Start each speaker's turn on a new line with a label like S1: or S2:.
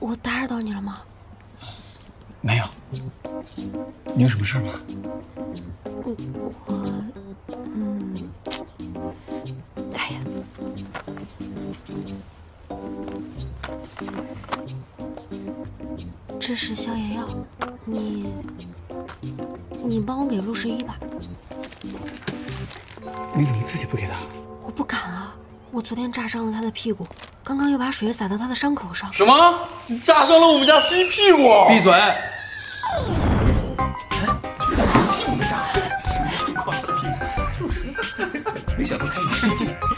S1: 我打扰到你了吗？
S2: 没有。你有什么事吗？
S1: 哎呀，这是消炎药，你帮我给陆11吧。
S2: 你怎么自己不给他？
S1: 我不敢啊，我昨天炸伤了他的屁股，刚刚又把水洒到他的伤口上。
S3: 什么？你炸伤了我们家11屁股？
S4: 闭嘴！
S3: 没想到他有